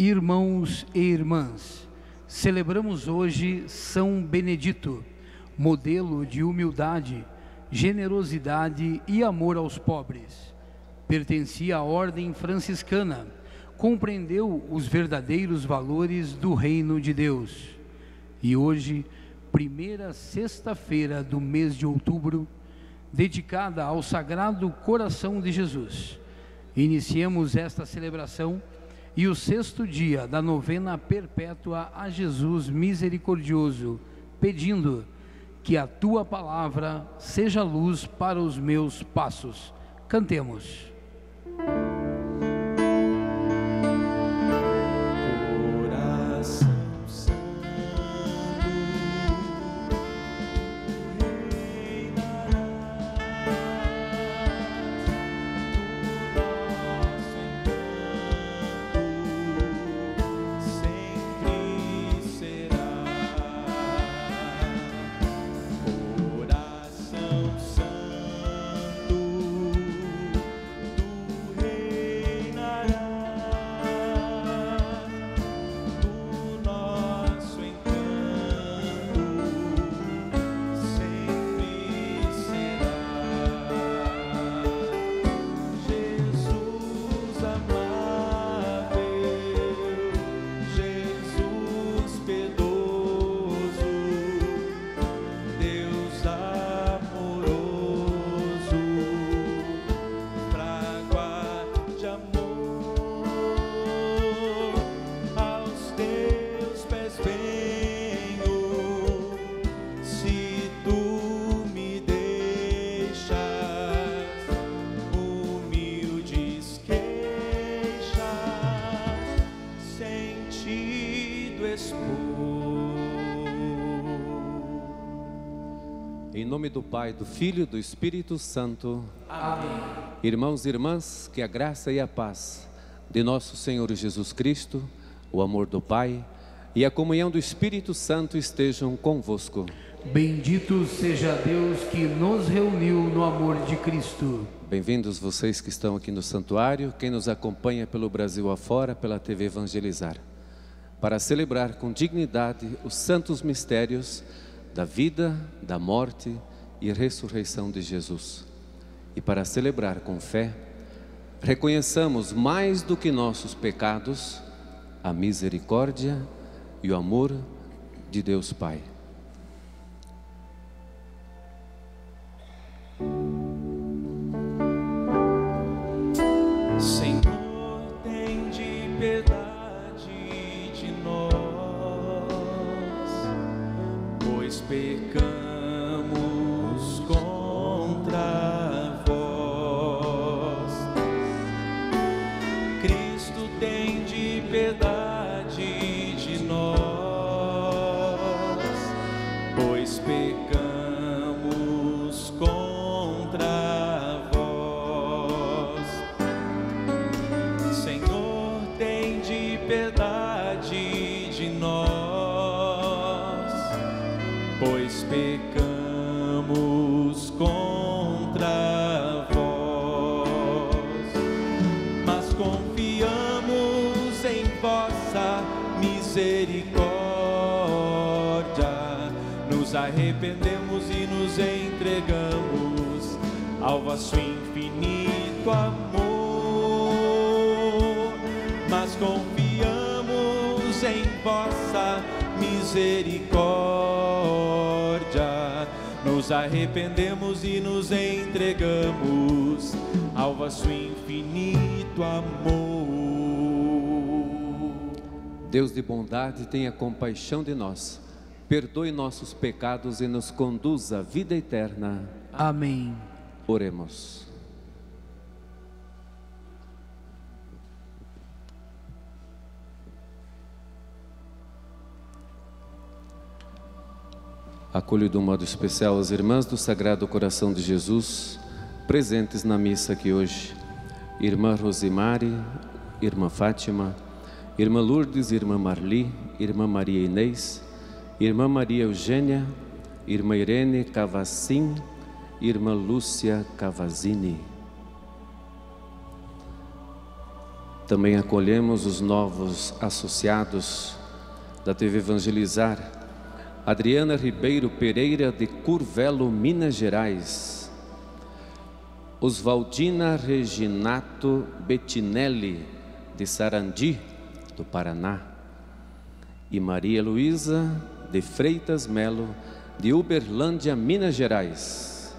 Irmãos e irmãs, celebramos hoje São Benedito, modelo de humildade, generosidade e amor aos pobres. Pertencia à ordem franciscana, compreendeu os verdadeiros valores do reino de Deus. E hoje, primeira sexta-feira do mês de outubro, dedicada ao Sagrado Coração de Jesus, iniciemos esta celebração e o sexto dia da novena perpétua a Jesus misericordioso, pedindo que a Tua palavra seja luz para os meus passos. Cantemos. Em nome do Pai, do Filho e do Espírito Santo. Amém. Irmãos e irmãs, que a graça e a paz de nosso Senhor Jesus Cristo, o amor do Pai e a comunhão do Espírito Santo estejam convosco. Bendito seja Deus que nos reuniu no amor de Cristo. Bem-vindos vocês que estão aqui no santuário, quem nos acompanha pelo Brasil afora, pela TV Evangelizar, para celebrar com dignidade os santos mistérios da vida, da morte e ressurreição de Jesus. E para celebrar com fé, reconheçamos mais do que nossos pecados, a misericórdia e o amor de Deus Pai. Senhor, tem de piedade de nós, pois pecamos contra vós. Cristo, tem de piedade de nós, pois pecamos contra vós. Senhor, tem de piedade de nós, pois pecamos contra vós. Mas confiamos em vossa misericórdia, nos arrependemos e nos entregamos ao vosso infinito amor. Mas confiamos em vossa misericórdia, nos arrependemos e nos entregamos ao vosso infinito amor. Deus de bondade, tenha compaixão de nós, perdoe nossos pecados e nos conduza à vida eterna. Amém. Oremos. Acolho de um modo especial as irmãs do Sagrado Coração de Jesus, presentes na missa aqui hoje. Irmã Rosimari, Irmã Fátima, Irmã Lourdes, Irmã Marli, Irmã Maria Inês, Irmã Maria Eugênia, Irmã Irene Cavacim, Irmã Lúcia Cavazini. Também acolhemos os novos associados da TV Evangelizar: Adriana Ribeiro Pereira, de Curvelo, Minas Gerais; Oswaldina Reginato Bettinelli, de Sarandi, do Paraná; e Maria Luísa de Freitas Melo, de Uberlândia, Minas Gerais.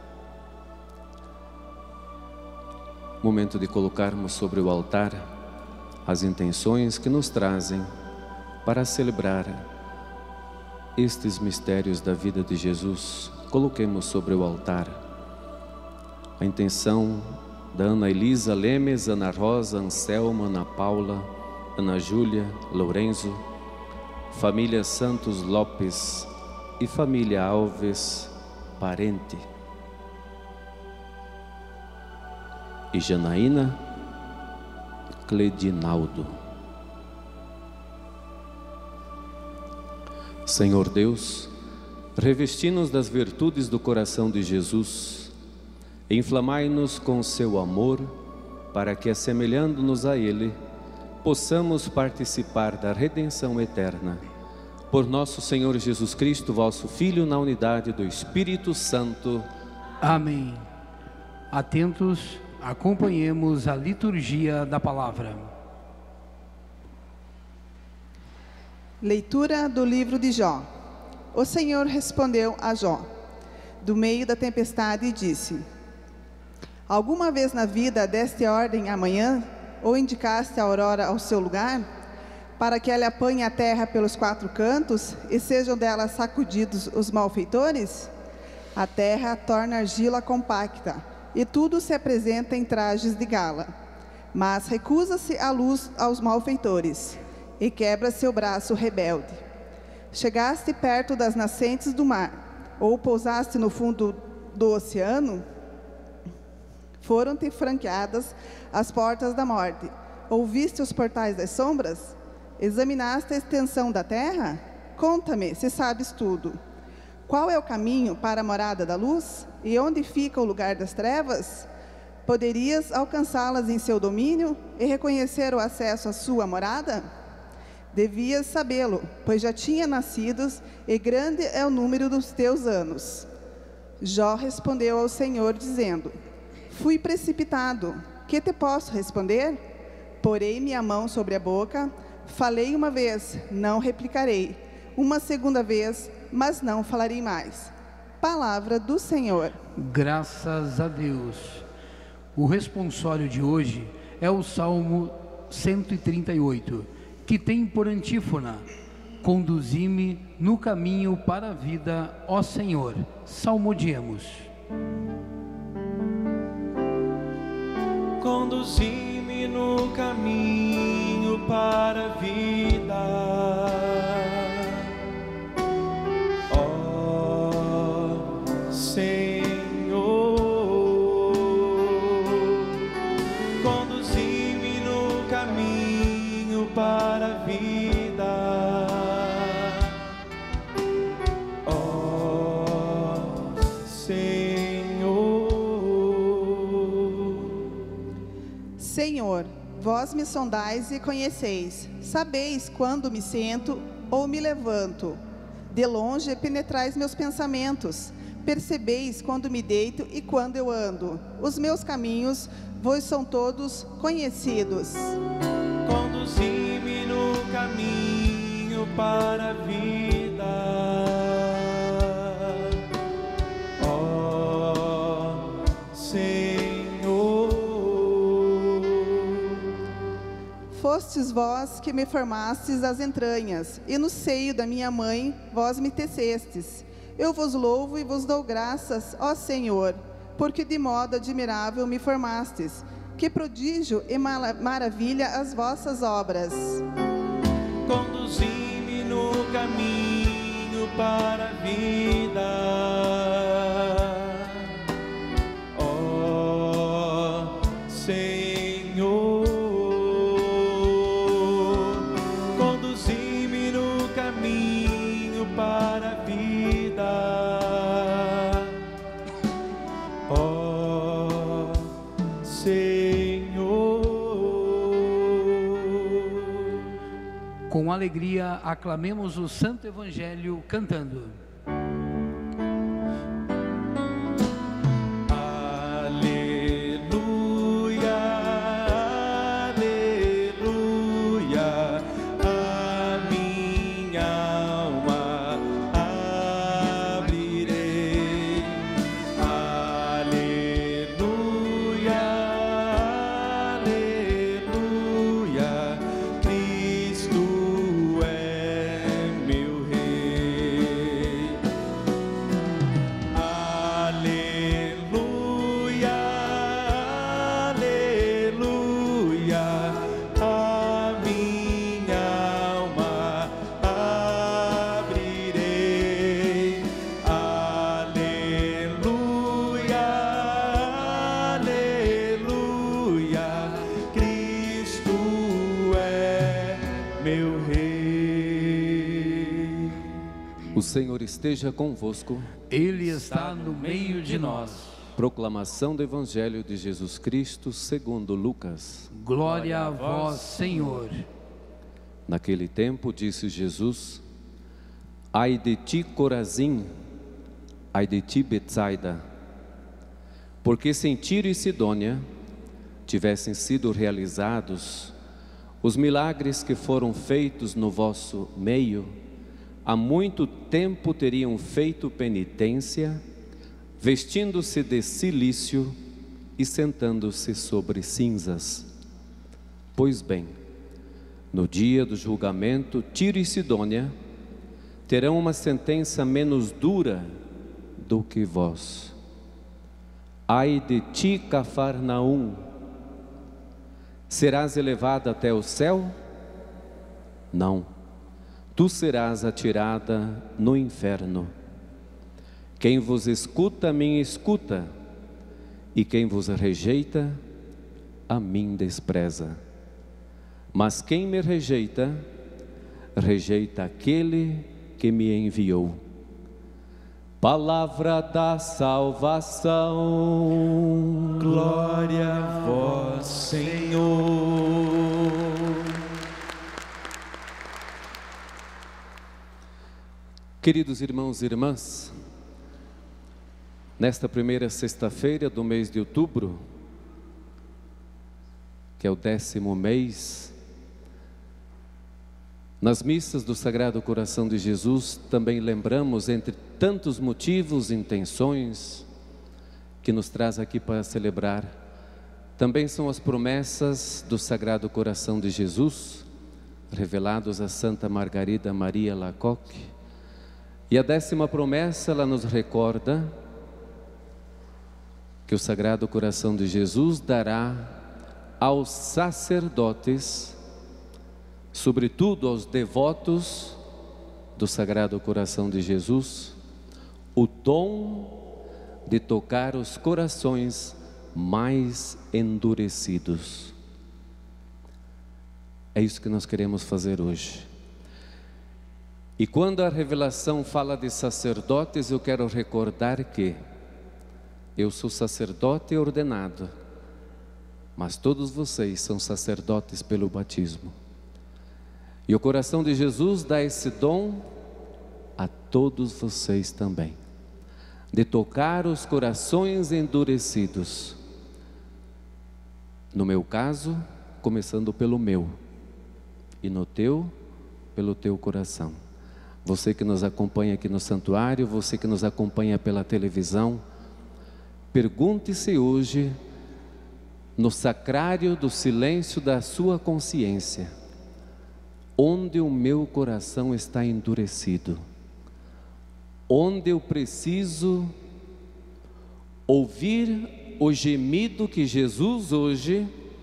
Momento de colocarmos sobre o altar as intenções que nos trazem para celebrar estes mistérios da vida de Jesus. Coloquemos sobre o altar a intenção da Ana Elisa Lemes, Ana Rosa, Anselma, Ana Paula, Ana Júlia, Lourenço, família Santos Lopes e família Alves Parente, e Janaína Cledinaldo. Senhor Deus, revesti-nos das virtudes do coração de Jesus, inflamai-nos com seu amor, para que, assemelhando-nos a Ele, possamos participar da redenção eterna. Por nosso Senhor Jesus Cristo, vosso Filho, na unidade do Espírito Santo. Amém. Atentos, acompanhemos a liturgia da palavra. Leitura do livro de Jó. O Senhor respondeu a Jó, do meio da tempestade, e disse: Alguma vez na vida deste ordem amanhã, ou indicaste a aurora ao seu lugar, para que ela apanhe a terra pelos quatro cantos, e sejam dela sacudidos os malfeitores? A terra torna argila compacta, e tudo se apresenta em trajes de gala. Mas recusa-se a luz aos malfeitores, e quebra seu braço rebelde. Chegaste perto das nascentes do mar, ou pousaste no fundo do oceano? Foram-te franqueadas as portas da morte. Ouviste os portais das sombras? Examinaste a extensão da terra? Conta-me, se sabes tudo. Qual é o caminho para a morada da luz? E onde fica o lugar das trevas? Poderias alcançá-las em seu domínio e reconhecer o acesso à sua morada? Devias sabê-lo, pois já tinha nascidos, e grande é o número dos teus anos. Jó respondeu ao Senhor, dizendo: Fui precipitado, que te posso responder? Porei minha mão sobre a boca, falei uma vez, não replicarei, uma segunda vez, mas não falarei mais. Palavra do Senhor. Graças a Deus. O responsório de hoje é o Salmo 138, que tem por antífona: Conduzi-me no caminho para a vida, ó Senhor. Salmodiemos. Conduzi-me no caminho para a vida, ó Senhor. Conduzi-me no caminho para a vida, ó Senhor. Senhor, vós me sondais e conheceis, sabeis quando me sento ou me levanto. De longe penetrais meus pensamentos, percebeis quando me deito e quando eu ando. Os meus caminhos vos são todos conhecidos. Conduzi-me no caminho para a vida, ó Senhor. Fostes vós que me formastes as entranhas, e no seio da minha mãe vós me tecestes. Eu vos louvo e vos dou graças, ó Senhor, porque de modo admirável me formastes. Que prodígio e maravilha as vossas obras. Conduzi-me no caminho para a vida, ó Senhor. Conduzi-me no caminho para a vida, ó Senhor. Com alegria, aclamemos o Santo Evangelho cantando. O Senhor esteja convosco. Ele está no meio de nós. Proclamação do Evangelho de Jesus Cristo segundo Lucas. Glória a vós, Senhor. Naquele tempo disse Jesus: Ai de ti, Corazim, ai de ti, Betsaida, porque se em Tiro e Sidônia tivessem sido realizados os milagres que foram feitos no vosso meio, há muito tempo teriam feito penitência, vestindo-se de cilício e sentando-se sobre cinzas. Pois bem, no dia do julgamento, Tiro e Sidônia terão uma sentença menos dura do que vós. Ai de ti, Cafarnaum, serás elevada até o céu? Não. Tu serás atirada no inferno. Quem vos escuta, a mim escuta, e quem vos rejeita, a mim despreza. Mas quem me rejeita, rejeita aquele que me enviou. Palavra da salvação. Glória a vós, Senhor. Queridos irmãos e irmãs, nesta primeira sexta-feira do mês de outubro, que é o 10º mês, nas missas do Sagrado Coração de Jesus, também lembramos, entre tantos motivos e intenções que nos traz aqui para celebrar, também são as promessas do Sagrado Coração de Jesus, revelados a Santa Margarida Maria Alacoque. E a 10ª promessa, ela nos recorda que o Sagrado Coração de Jesus dará aos sacerdotes, sobretudo aos devotos do Sagrado Coração de Jesus, o dom de tocar os corações mais endurecidos. É isso que nós queremos fazer hoje. E quando a revelação fala de sacerdotes, eu quero recordar que eu sou sacerdote ordenado, mas todos vocês são sacerdotes pelo batismo. E o coração de Jesus dá esse dom a todos vocês também, de tocar os corações endurecidos. No meu caso, começando pelo meu, e no teu, pelo teu coração. Você que nos acompanha aqui no santuário, você que nos acompanha pela televisão, pergunte-se hoje, no sacrário do silêncio da sua consciência, onde o meu coração está endurecido? Onde eu preciso ouvir o gemido que Jesus hoje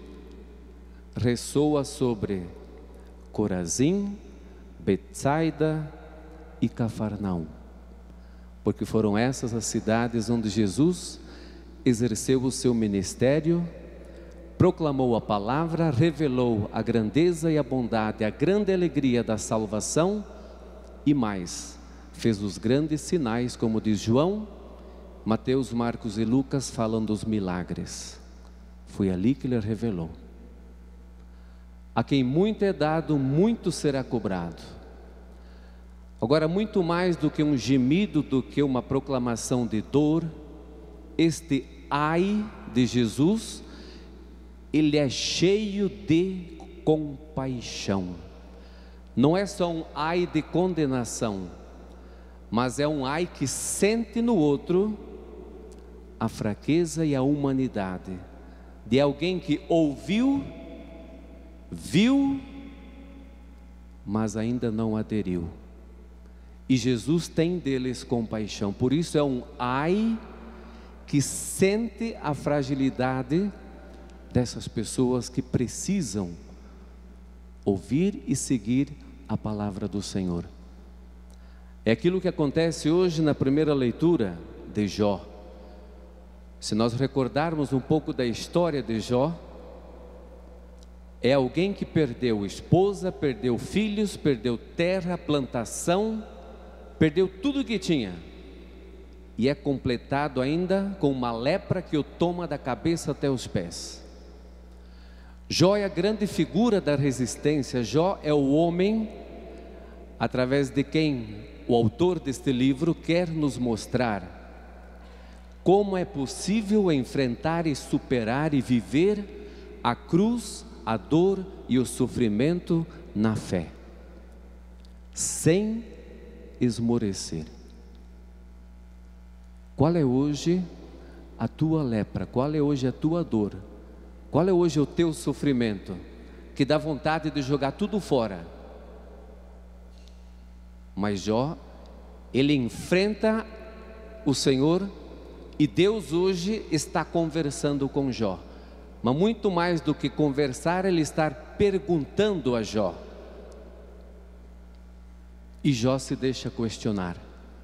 ressoa sobre Corazim, Betsaida e Cafarnaum, porque foram essas as cidades onde Jesus exerceu o seu ministério, proclamou a palavra, revelou a grandeza e a bondade, a grande alegria da salvação e mais, fez os grandes sinais, como diz João, Mateus, Marcos e Lucas falam dos milagres. Foi ali que ele revelou. A quem muito é dado, muito será cobrado. Agora, muito mais do que um gemido, do que uma proclamação de dor, este ai de Jesus, ele é cheio de compaixão. Não é só um ai de condenação, mas é um ai que sente no outro a fraqueza e a humanidade de alguém que ouviu, viu, mas ainda não aderiu. E Jesus tem deles compaixão. Por isso é um ai que sente a fragilidade dessas pessoas que precisam ouvir e seguir a palavra do Senhor. É aquilo que acontece hoje na primeira leitura de Jó. Se nós recordarmos um pouco da história de Jó, é alguém que perdeu esposa, perdeu filhos, perdeu terra, plantação, perdeu tudo que tinha, e é completado ainda com uma lepra que o toma da cabeça até os pés. Jó é a grande figura da resistência. Jó é o homem através de quem o autor deste livro quer nos mostrar como é possível enfrentar e superar e viver a cruz, a dor e o sofrimento na fé, sem esmorecer. Qual é hoje a tua lepra? Qual é hoje a tua dor? Qual é hoje o teu sofrimento que dá vontade de jogar tudo fora? Mas Jó, ele enfrenta o Senhor, e Deus hoje está conversando com Jó. Mas muito mais do que conversar, ele está perguntando a Jó. E Jó se deixa questionar.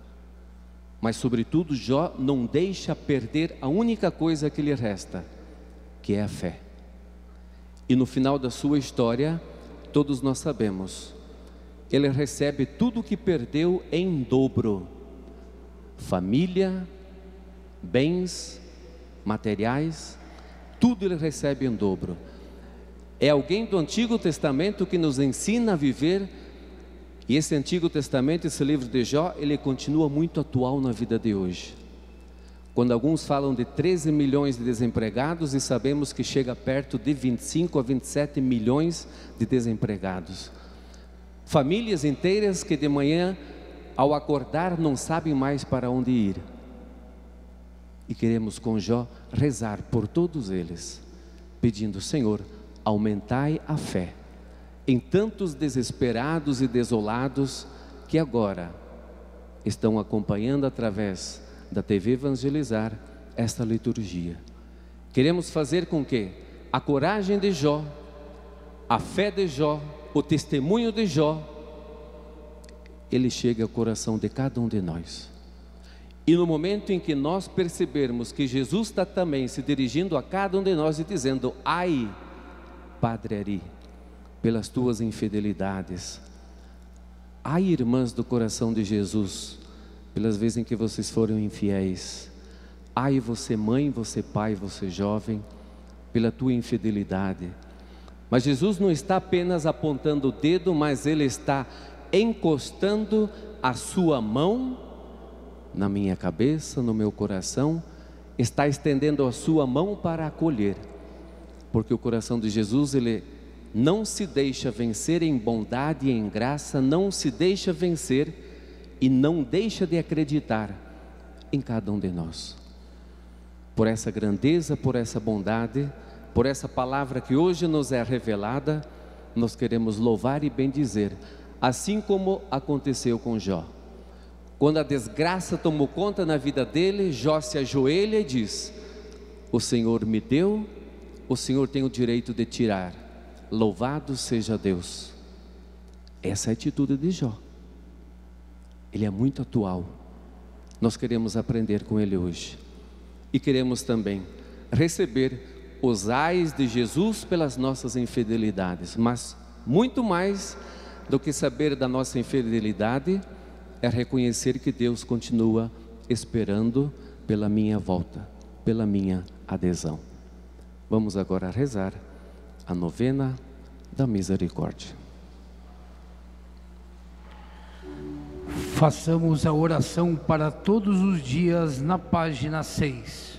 Mas sobretudo Jó não deixa perder a única coisa que lhe resta, que é a fé. E no final da sua história, todos nós sabemos, ele recebe tudo o que perdeu em dobro: família, bens, materiais, tudo ele recebe em dobro. É alguém do Antigo Testamento que nos ensina a viver. E esse Antigo Testamento, esse livro de Jó, ele continua muito atual na vida de hoje. Quando alguns falam de 13 milhões de desempregados, e sabemos que chega perto de 25 a 27 milhões de desempregados. Famílias inteiras que de manhã, ao acordar, não sabem mais para onde ir. E queremos com Jó rezar por todos eles, pedindo: Senhor, aumentai a fé em tantos desesperados e desolados que agora estão acompanhando através da TV Evangelizar esta liturgia. Queremos fazer com que a coragem de Jó, a fé de Jó, o testemunho de Jó, ele chegue ao coração de cada um de nós. E no momento em que nós percebermos que Jesus está também se dirigindo a cada um de nós e dizendo: ai, Padre Ari, pelas tuas infidelidades. Ai, irmãs do coração de Jesus, pelas vezes em que vocês foram infiéis. Ai, você mãe, você pai, você jovem, pela tua infidelidade. Mas Jesus não está apenas apontando o dedo, mas Ele está encostando a sua mão na minha cabeça, no meu coração, está estendendo a sua mão para acolher, porque o coração de Jesus, ele não se deixa vencer em bondade e em graça, não se deixa vencer e não deixa de acreditar em cada um de nós. Por essa grandeza, por essa bondade, por essa palavra que hoje nos é revelada, nós queremos louvar e bendizer, assim como aconteceu com Jó. Quando a desgraça tomou conta na vida dele, Jó se ajoelha e diz: o Senhor me deu, o Senhor tem o direito de tirar. Louvado seja Deus. Essa é a atitude de Jó. Ele é muito atual. Nós queremos aprender com ele hoje. E queremos também receber os ais de Jesus pelas nossas infidelidades. Mas muito mais do que saber da nossa infidelidade, é reconhecer que Deus continua esperando pela minha volta, pela minha adesão. Vamos agora rezar a novena da misericórdia. Façamos a oração para todos os dias na página 6.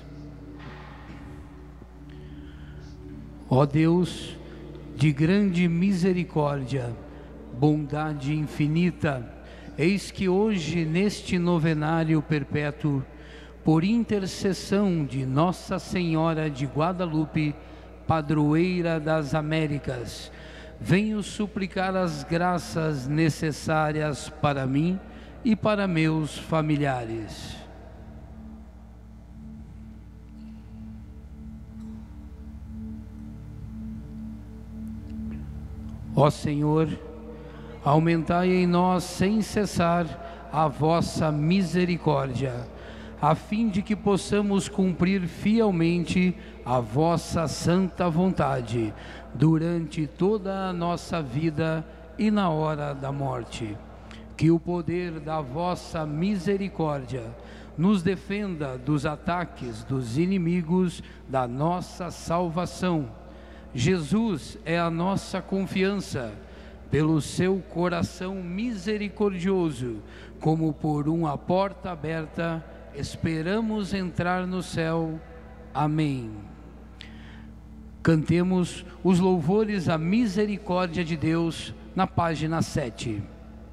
Ó Deus, de grande misericórdia, bondade infinita, eis que hoje, neste novenário perpétuo, por intercessão de Nossa Senhora de Guadalupe, padroeira das Américas, venho suplicar as graças necessárias para mim e para meus familiares. Ó Senhor, aumentai em nós sem cessar a vossa misericórdia, a fim de que possamos cumprir fielmente a vossa santa vontade durante toda a nossa vida e na hora da morte. Que o poder da vossa misericórdia nos defenda dos ataques dos inimigos da nossa salvação. Jesus é a nossa confiança. Pelo seu coração misericordioso, como por uma porta aberta, esperamos entrar no céu. Amém. Cantemos os louvores à misericórdia de Deus na página 7.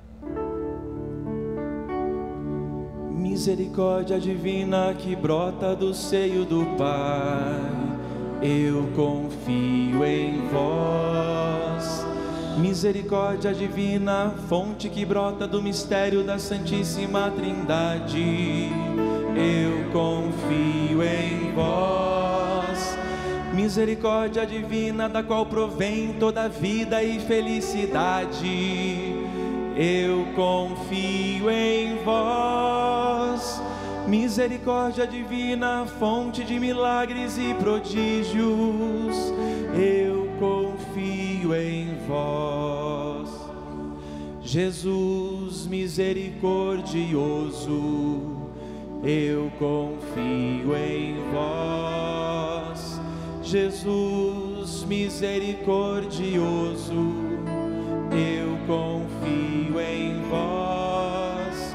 Misericórdia divina que brota do seio do Pai, eu confio em vós. Misericórdia divina, fonte que brota do mistério da Santíssima Trindade, eu confio em vós. Misericórdia divina, da qual provém toda vida e felicidade, eu confio em vós. Misericórdia divina, fonte de milagres e prodígios, eu confio em vós. Jesus misericordioso, eu confio em vós. Jesus misericordioso, eu confio em vós.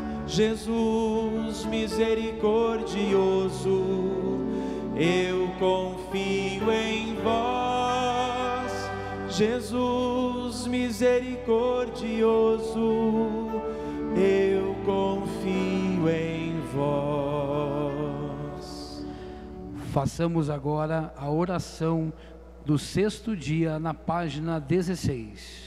Jesus misericordioso, eu confio em vós. Jesus misericordioso, eu confio em vós. Façamos agora a oração do 6º dia na página 16.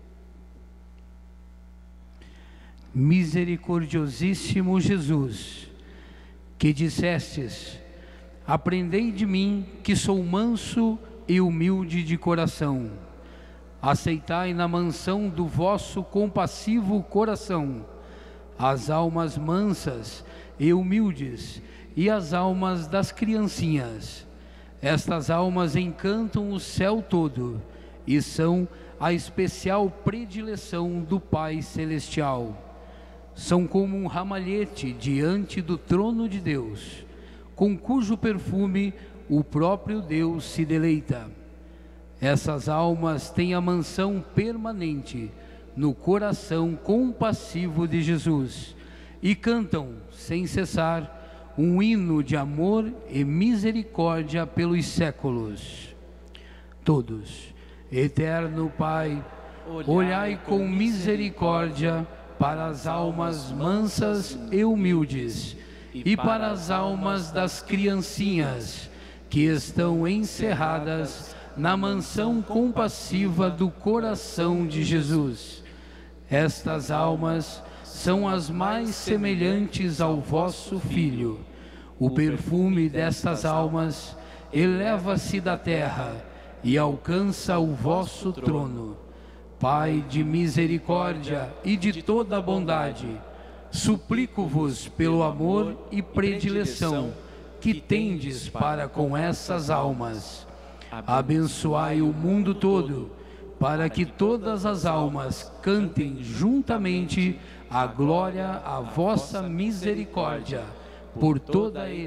Misericordiosíssimo Jesus, que dissestes: aprendei de mim, que sou manso e humilde de coração. Aceitai na mansão do vosso compassivo coração as almas mansas e humildes e as almas das criancinhas. Estas almas encantam o céu todo e são a especial predileção do Pai Celestial. São como um ramalhete diante do trono de Deus, com cujo perfume o próprio Deus se deleita. Essas almas têm a mansão permanente no coração compassivo de Jesus e cantam, sem cessar, um hino de amor e misericórdia pelos séculos. Todos, eterno Pai, olhai com misericórdia para as almas mansas e humildes e para as almas das criancinhas que estão encerradas na mansão compassiva do coração de Jesus. Estas almas são as mais semelhantes ao vosso Filho. O perfume destas almas eleva-se da terra e alcança o vosso trono. Pai de misericórdia e de toda bondade, suplico-vos pelo amor e predileção que tendes para com essas almas. Abençoai o mundo todo, para que todas as almas cantem juntamente a glória à vossa misericórdia, por toda a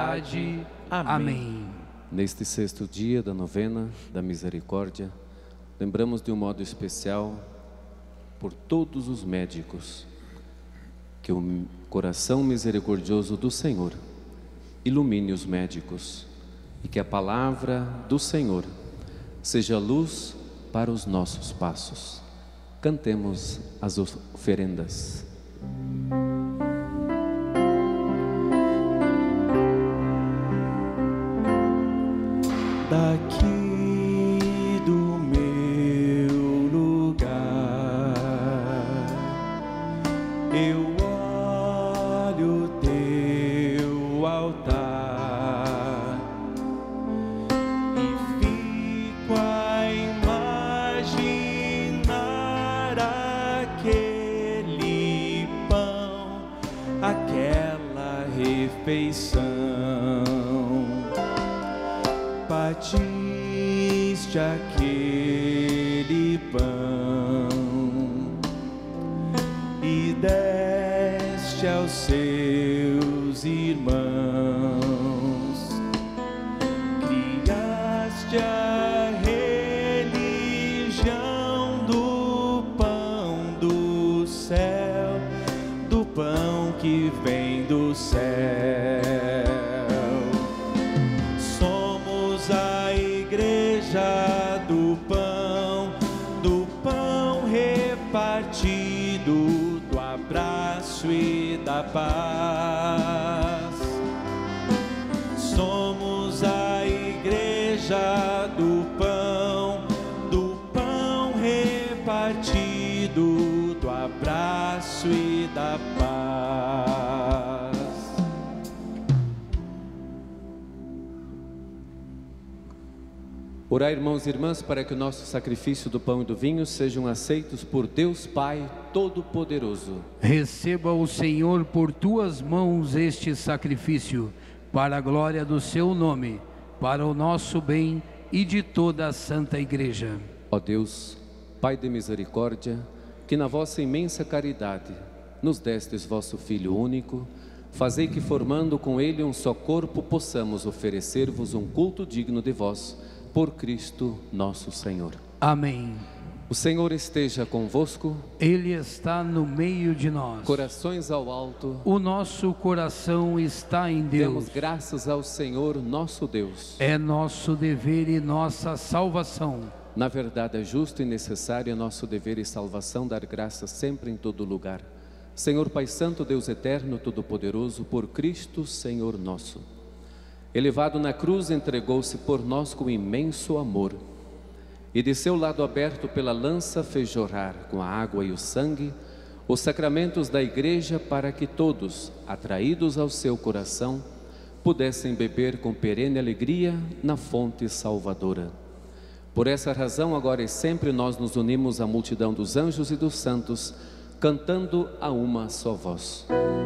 eternidade. Amém. Neste 6º dia da novena da misericórdia, lembramos de um modo especial por todos os médicos, que o coração misericordioso do Senhor ilumine os médicos e que a palavra do Senhor seja luz para os nossos passos. Cantemos as oferendas. Daqui do meu lugar eu olho teu altar e fico a imaginar aquele pão, aquela refeição. Partiste aquele pão e deste aos seus irmãos, criaste a religião do pão do céu, do pão que vem do céu. A igreja do pão repartido, do abraço e da paz. Somos a igreja do pão repartido, do abraço e da paz. Orai, irmãos e irmãs, para que o nosso sacrifício do pão e do vinho sejam aceitos por Deus Pai Todo-Poderoso. Receba o Senhor por tuas mãos este sacrifício, para a glória do seu nome, para o nosso bem e de toda a Santa Igreja. Ó Deus, Pai de misericórdia, que na vossa imensa caridade nos destes vosso Filho único, fazei que, formando com ele um só corpo, possamos oferecer-vos um culto digno de vós, por Cristo nosso Senhor. Amém. O Senhor esteja convosco. Ele está no meio de nós. Corações ao alto. O nosso coração está em Deus. Demos graças ao Senhor nosso Deus. É nosso dever e nossa salvação. Na verdade é justo e necessário, é nosso dever e salvação dar graças sempre em todo lugar. Senhor Pai Santo, Deus Eterno, Todo-Poderoso, por Cristo Senhor nosso. Elevado na cruz, entregou-se por nós com imenso amor, e de seu lado aberto pela lança fez jorrar com a água e o sangue os sacramentos da Igreja, para que todos, atraídos ao seu coração, pudessem beber com perene alegria na fonte salvadora. Por essa razão, agora e sempre, nós nos unimos à multidão dos anjos e dos santos, cantando a uma só voz.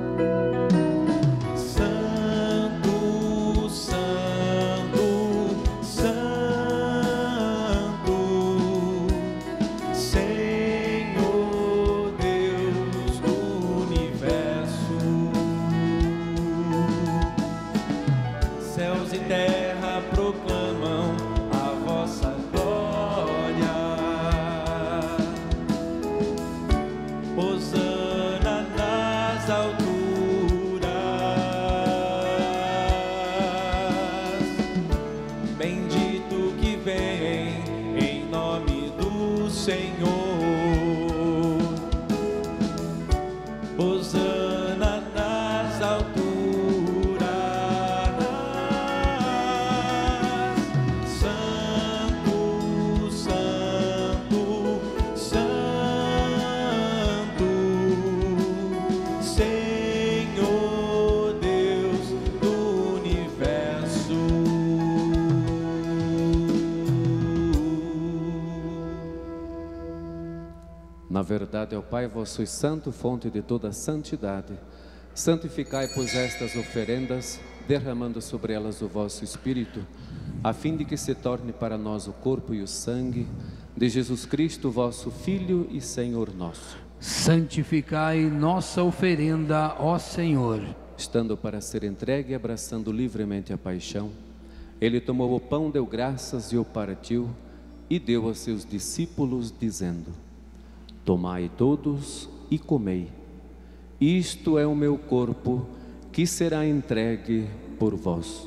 Na verdade, ó Pai, vós sois santo, fonte de toda santidade. Santificai, pois, estas oferendas, derramando sobre elas o vosso Espírito, a fim de que se torne para nós o corpo e o sangue de Jesus Cristo, vosso Filho e Senhor nosso. Santificai nossa oferenda, ó Senhor. Estando para ser entregue e abraçando livremente a paixão, Ele tomou o pão, deu graças e o partiu, e deu a seus discípulos, dizendo: Tomai todos e comei. Isto é o meu corpo, que será entregue por vós.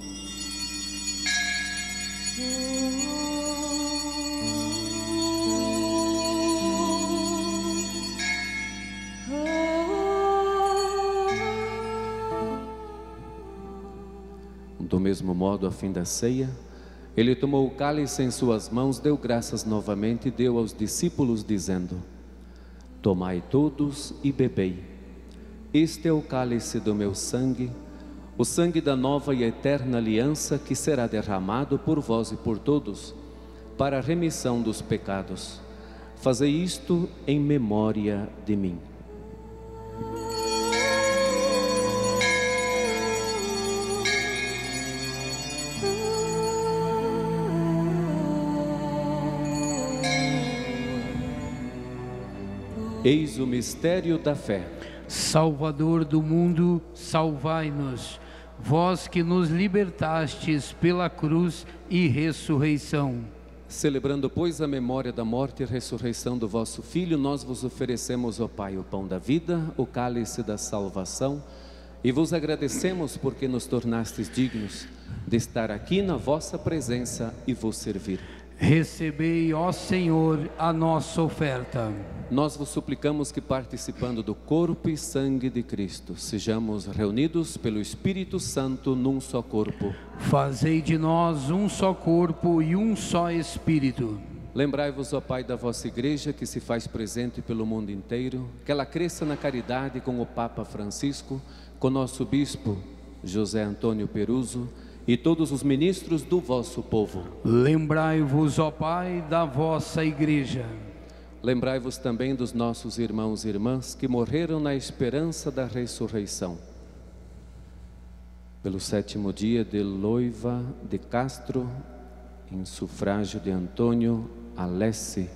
Do mesmo modo, a fim da ceia, ele tomou o cálice em suas mãos, deu graças novamente e deu aos discípulos, dizendo: Tomai todos e bebei. Este é o cálice do meu sangue, o sangue da nova e eterna aliança, que será derramado por vós e por todos, para a remissão dos pecados. Fazei isto em memória de mim. Eis o mistério da fé. Salvador do mundo, salvai-nos. Vós que nos libertastes pela cruz e ressurreição. Celebrando, pois, a memória da morte e ressurreição do vosso Filho, nós vos oferecemos, ó Pai, o pão da vida, o cálice da salvação, e vos agradecemos porque nos tornastes dignos de estar aqui na vossa presença e vos servir. Recebei, ó Senhor, a nossa oferta. Nós vos suplicamos que, participando do corpo e sangue de Cristo, sejamos reunidos pelo Espírito Santo num só corpo. Fazei de nós um só corpo e um só Espírito. Lembrai-vos, ó Pai, da vossa Igreja, que se faz presente pelo mundo inteiro, que ela cresça na caridade com o Papa Francisco, com nosso Bispo José Antônio Peruso e todos os ministros do vosso povo. Lembrai-vos, ó Pai, da vossa Igreja. Lembrai-vos também dos nossos irmãos e irmãs que morreram na esperança da ressurreição. Pelo 7º dia de Loiva de Castro, em sufrágio de Antônio Alessi,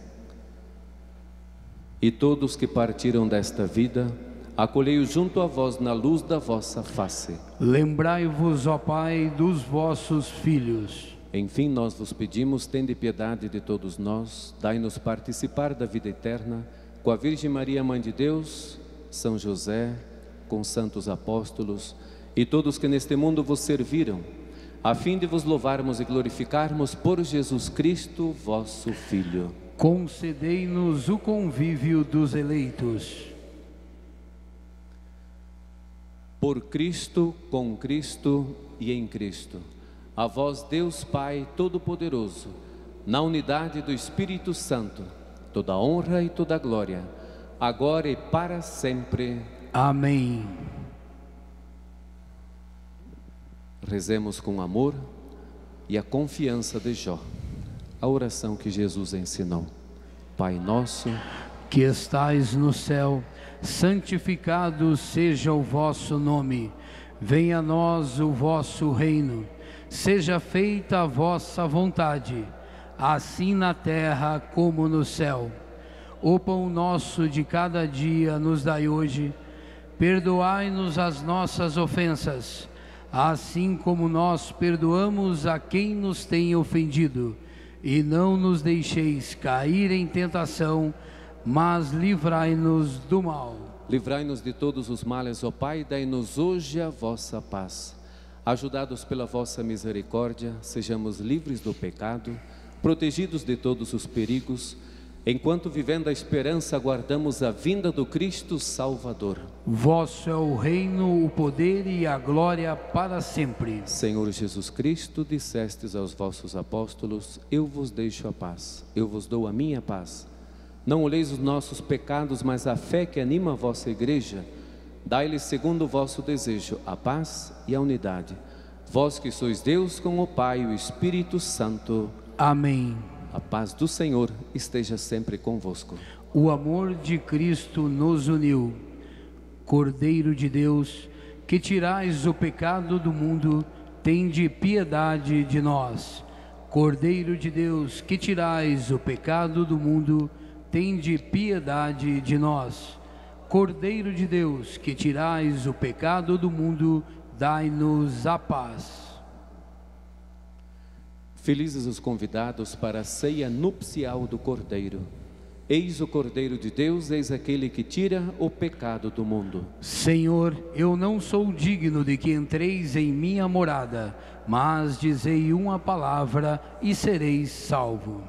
e todos que partiram desta vida, acolhei-os junto a vós na luz da vossa face. Lembrai-vos, ó Pai, dos vossos filhos. Enfim, nós vos pedimos, tende piedade de todos nós, dai-nos participar da vida eterna, com a Virgem Maria, Mãe de Deus, São José, com santos apóstolos e todos que neste mundo vos serviram, a fim de vos louvarmos e glorificarmos por Jesus Cristo, vosso Filho. Concedei-nos o convívio dos eleitos. Por Cristo, com Cristo e em Cristo. A vós, Deus Pai Todo-Poderoso, na unidade do Espírito Santo, toda honra e toda glória, agora e para sempre. Amém. Rezemos com amor e a confiança de Jó, a oração que Jesus ensinou. Pai nosso, que estais no céu, santificado seja o vosso nome. Venha a nós o vosso reino. Seja feita a vossa vontade, assim na terra como no céu. O pão nosso de cada dia nos dai hoje. Perdoai-nos as nossas ofensas, assim como nós perdoamos a quem nos tem ofendido. E não nos deixeis cair em tentação, mas livrai-nos do mal. Livrai-nos de todos os males, ó Pai, dai-nos hoje a vossa paz. Ajudados pela vossa misericórdia, sejamos livres do pecado, protegidos de todos os perigos, enquanto vivendo a esperança aguardamos a vinda do Cristo Salvador. Vosso é o reino, o poder e a glória para sempre. Senhor Jesus Cristo, dissestes aos vossos apóstolos: eu vos deixo a paz, eu vos dou a minha paz. Não olheis os nossos pecados, mas a fé que anima a vossa Igreja. Dai-lhes segundo o vosso desejo a paz e a unidade. Vós que sois Deus com o Pai e o Espírito Santo. Amém. A paz do Senhor esteja sempre convosco. O amor de Cristo nos uniu. Cordeiro de Deus, que tirais o pecado do mundo, tende piedade de nós. Cordeiro de Deus, que tirais o pecado do mundo, tende piedade de nós. Cordeiro de Deus, que tirais o pecado do mundo, dai-nos a paz. Felizes os convidados para a ceia nupcial do Cordeiro. Eis o Cordeiro de Deus, eis aquele que tira o pecado do mundo. Senhor, eu não sou digno de que entreis em minha morada, mas dizei uma palavra e sereis salvo.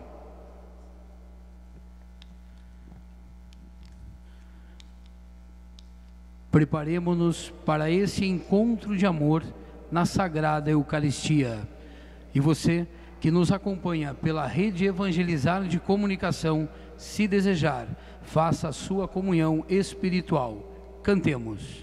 Preparemo-nos para esse encontro de amor na Sagrada Eucaristia. E você que nos acompanha pela rede Evangelizar de Comunicação, se desejar, faça a sua comunhão espiritual. Cantemos.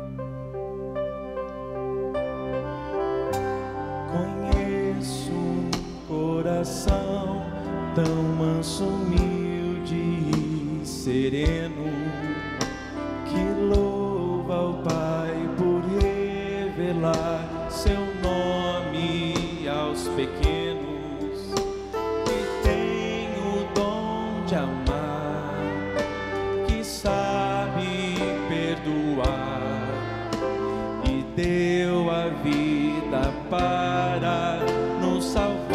Conheço um coração tão manso, humilde e sereno, que louva ao Pai por revelar seu nome aos pequenos, que tem o dom de amar, que sabe perdoar e deu a vida para nos salvar.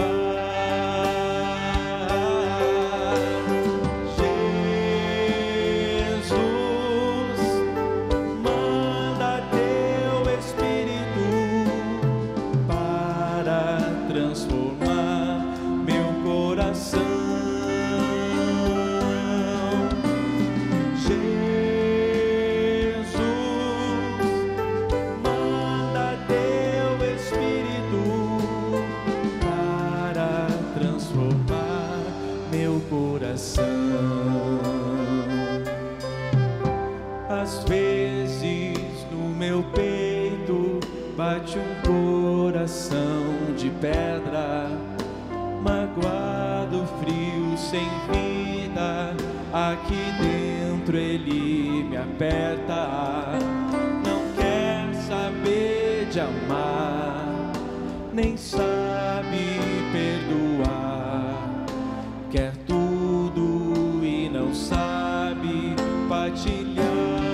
Às vezes no meu peito bate um coração de pedra, magoado, frio, sem vida. Aqui dentro ele me aperta, não quer saber de amar, nem sabe perdoar, quer tudo e não sabe partilhar.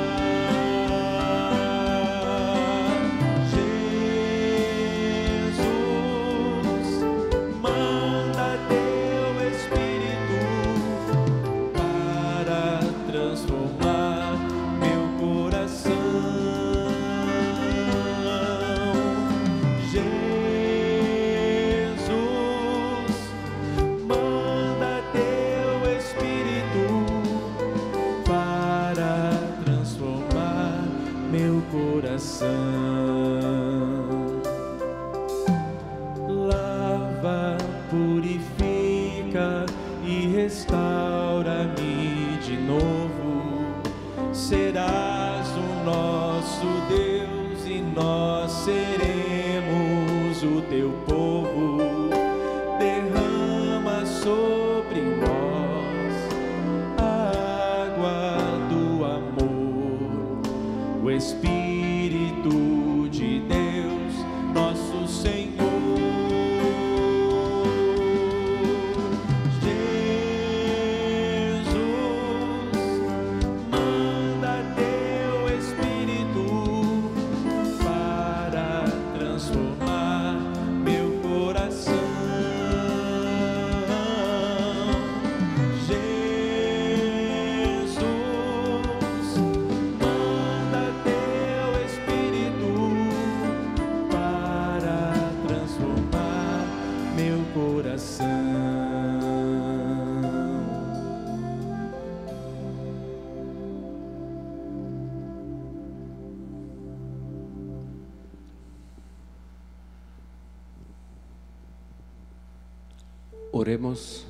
Lava, purifica e restaura-me de novo. Serás o nosso Deus e nós seremos o teu povo. Derrama sobre nós a água do amor, o Espírito de Deus, nosso Senhor. Oremos.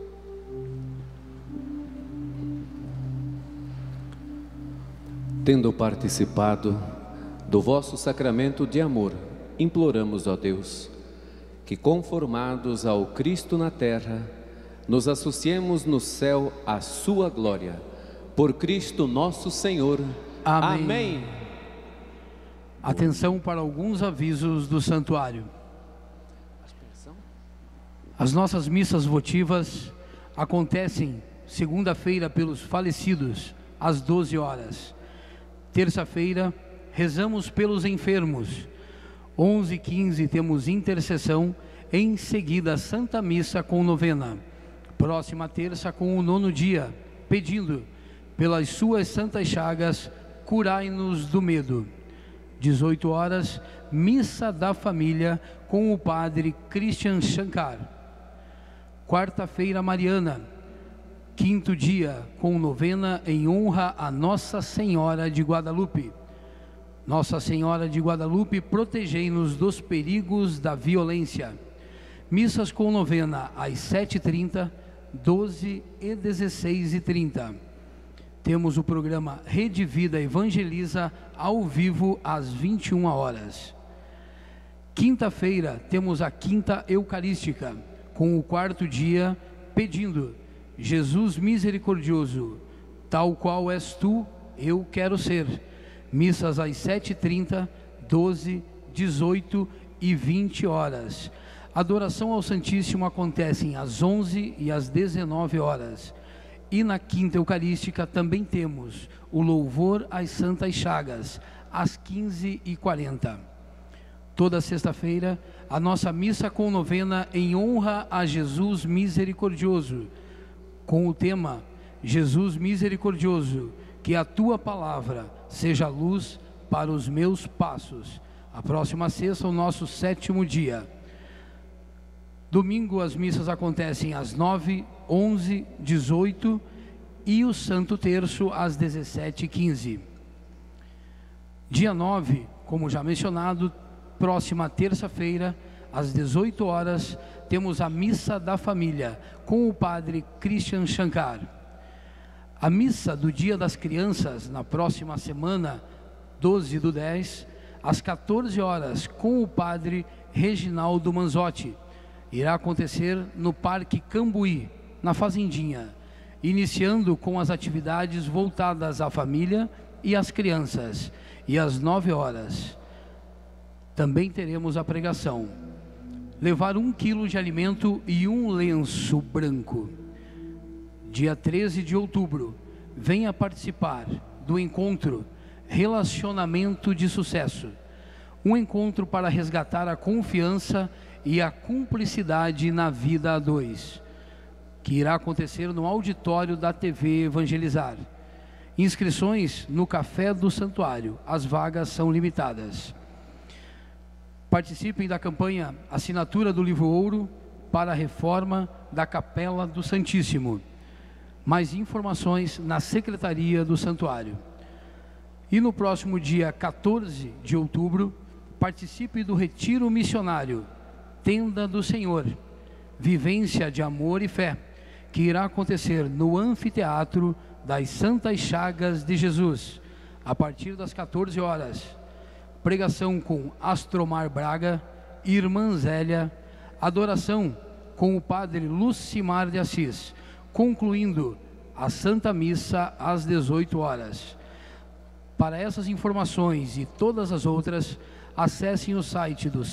Tendo participado do vosso sacramento de amor, imploramos, ó Deus, que conformados ao Cristo na terra, nos associemos no céu à sua glória. Por Cristo nosso Senhor. Amém. Amém. Atenção para alguns avisos do santuário. As nossas missas votivas acontecem segunda-feira pelos falecidos, às 12 horas. Terça-feira, rezamos pelos enfermos. 11h15 temos intercessão Em seguida, Santa Missa com novena. Próxima terça com o 9º dia, pedindo, pelas suas santas chagas, curai-nos do medo. 18 horas, Missa da Família com o Padre Christian Shankar. Quarta-feira mariana, 5º dia, com novena em honra a Nossa Senhora de Guadalupe. Nossa Senhora de Guadalupe, protegei-nos dos perigos da violência. Missas com novena às 7h30, 12 e 16h30. Temos o programa Rede Vida Evangeliza ao vivo às 21 horas. Quinta-feira temos a Quinta Eucarística, com o 4º dia, pedindo, Jesus misericordioso, tal qual és tu, eu quero ser. Missas às 7h30, 12, 18 e 20 horas. Adoração ao Santíssimo acontecem às 11 e às 19 horas. E na Quinta Eucarística também temos o louvor às Santas Chagas, às 15h40. Toda sexta-feira, a nossa missa com novena em honra a Jesus misericordioso, com o tema Jesus misericordioso, que a tua palavra seja luz para os meus passos. A próxima sexta, o nosso 7º dia. Domingo as missas acontecem às 9, 11, 18 e o Santo Terço às 17h15. Dia 9, como já mencionado, próxima terça-feira, às 18 horas, temos a Missa da Família com o Padre Christian Shankar. A missa do Dia das Crianças, na próxima semana, 12/10, às 14 horas, com o Padre Reginaldo Manzotti. Irá acontecer no Parque Cambuí, na Fazendinha, iniciando com as atividades voltadas à família e às crianças. E às 9 horas, também teremos a pregação. Levar 1 quilo de alimento e um lenço branco. Dia 13 de outubro, venha participar do encontro Relacionamento de Sucesso. Um encontro para resgatar a confiança e a cumplicidade na vida a dois, que irá acontecer no auditório da TV Evangelizar. Inscrições no Café do Santuário, as vagas são limitadas. Participem da campanha Assinatura do Livro Ouro para a reforma da Capela do Santíssimo. Mais informações na Secretaria do Santuário. E no próximo dia 14 de outubro, participe do Retiro Missionário Tenda do Senhor, vivência de amor e fé, que irá acontecer no Anfiteatro das Santas Chagas de Jesus, a partir das 14 horas. Pregação com Astromar Braga, Irmã Zélia, adoração com o Padre Lucimar de Assis, concluindo a Santa Missa às 18 horas. Para essas informações e todas as outras, acessem o site do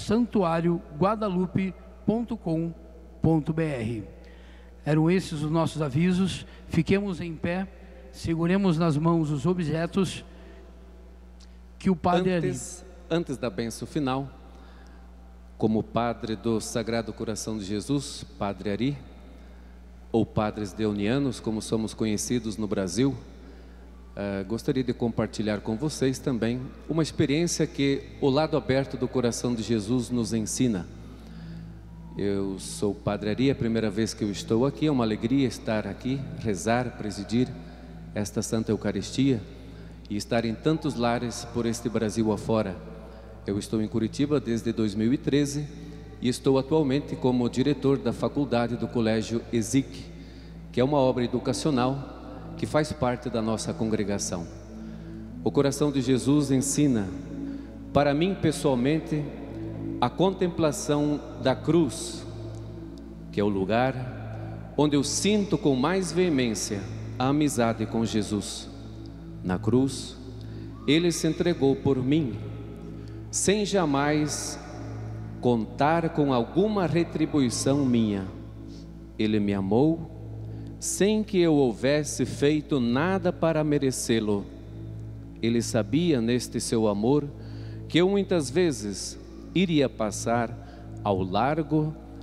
santuarioguadalupe.com.br. Eram esses os nossos avisos. Fiquemos em pé, seguremos nas mãos os objetos que o Padre antes da bênção final, como Padre do Sagrado Coração de Jesus, Padre Ari, ou Padres Deonianos, como somos conhecidos no Brasil, gostaria de compartilhar com vocês também uma experiência que o lado aberto do coração de Jesus nos ensina. Eu sou Padre Ari, é a primeira vez que eu estou aqui, é uma alegria estar aqui, rezar, presidir esta Santa Eucaristia e estar em tantos lares por este Brasil afora. Eu estou em Curitiba desde 2013 e estou atualmente como diretor da faculdade do Colégio ESIC, que é uma obra educacional que faz parte da nossa congregação. O coração de Jesus ensina, para mim pessoalmente, a contemplação da cruz, que é o lugar onde eu sinto com mais veemência a amizade com Jesus. Na cruz, Ele se entregou por mim, sem jamais contar com alguma retribuição minha. Ele me amou, sem que eu houvesse feito nada para merecê-lo. Ele sabia neste seu amor que eu muitas vezes iria passar ao largo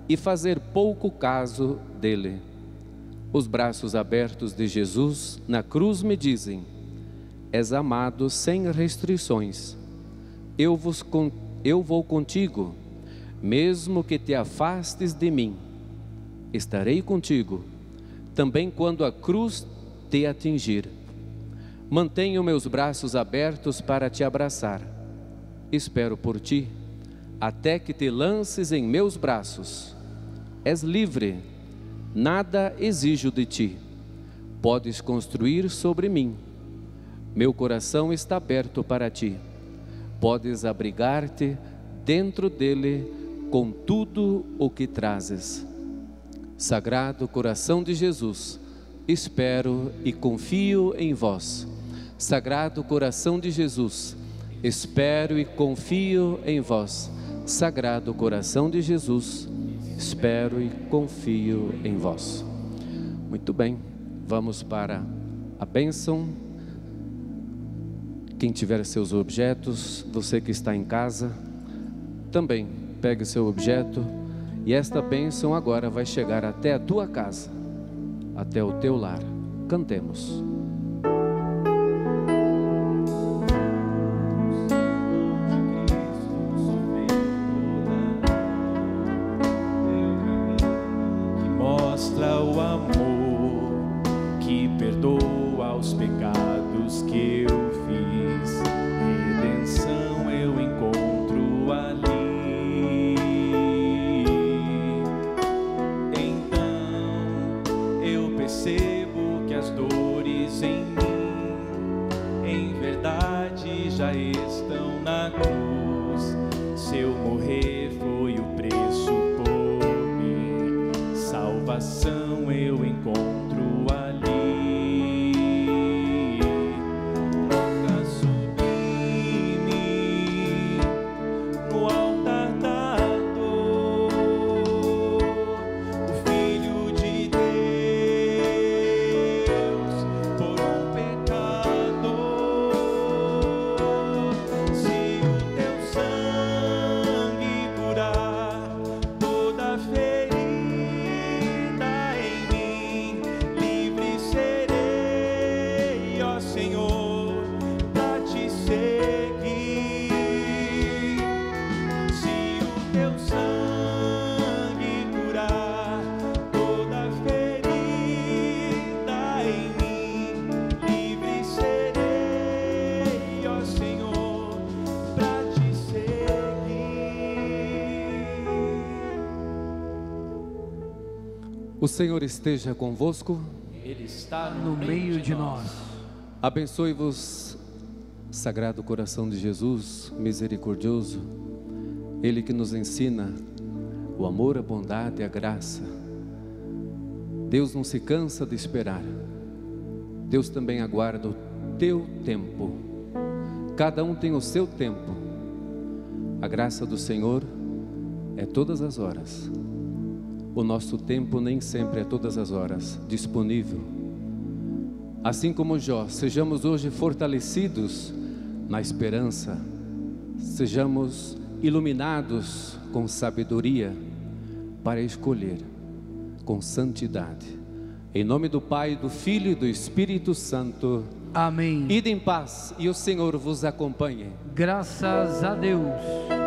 e fazer pouco caso dele. Os braços abertos de Jesus na cruz me dizem: és amado sem restrições. Eu vou contigo, mesmo que te afastes de mim. Estarei contigo, também quando a cruz te atingir. Mantenho meus braços abertos para te abraçar. Espero por ti, até que te lances em meus braços. És livre, nada exijo de ti. Podes construir sobre mim. Meu coração está aberto para ti. Podes abrigar-te dentro dele com tudo o que trazes. Sagrado coração de Jesus, espero e confio em vós. Sagrado coração de Jesus, espero e confio em vós. Sagrado coração de Jesus, espero e confio em vós. Muito bem, vamos para a bênção. Quem tiver seus objetos, você que está em casa, também pegue seu objeto, e esta bênção agora vai chegar até a tua casa, até o teu lar. Cantemos. Mostra o amor que perdoa os pecados que eu fiz. Redenção eu encontro ali. Então eu percebo que as dores em mim, em verdade, já estão na cruz. Se eu morrer, foi o preço por mim. Salvação eu encontro ali. Toca sublime no altar da dor, o Filho de Deus por um pecador. Se o teu sangue curar toda ferida em mim, livre serei, ó Senhor, pra te seguir. Se o teu sangue curar toda ferida em mim, livre serei, ó Senhor, pra te seguir. O Senhor esteja convosco. Ele está No meio de nós. Abençoe-vos, Sagrado Coração de Jesus, misericordioso, Ele que nos ensina o amor, a bondade e a graça. Deus não se cansa de esperar. Deus também aguarda o teu tempo. Cada um tem o seu tempo. A graça do Senhor é todas as horas. O nosso tempo nem sempre é todas as horas disponível. Assim como Jó, sejamos hoje fortalecidos na esperança, sejamos iluminados com sabedoria para escolher com santidade. Em nome do Pai, do Filho e do Espírito Santo. Amém. Ide em paz e o Senhor vos acompanhe. Graças a Deus.